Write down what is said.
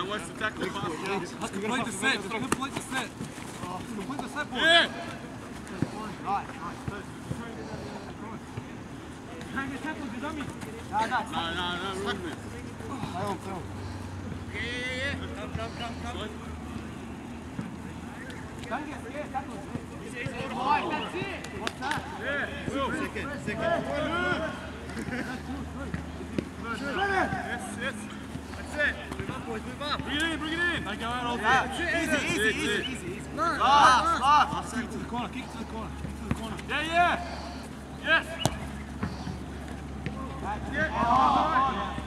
Don't waste the tackle. Just complete the set. Just complete the set. Complete the set, boys. Yeah. Right. Hang your tackle, you dummy. No, relax it. Play on film. Yeah. Come. Don't get scared, tackle. Right, that's it. What's that? Yeah. Second. Yes. That's it. Move up, boys, move up. Bring it in. They go out all day. Easy. Last. Kick to the corner. Yeah. Yes. That's it.